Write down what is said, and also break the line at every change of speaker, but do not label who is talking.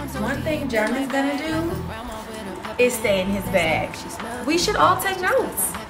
One thing Jeremy's gonna do is stay in his bag. We should all take notes.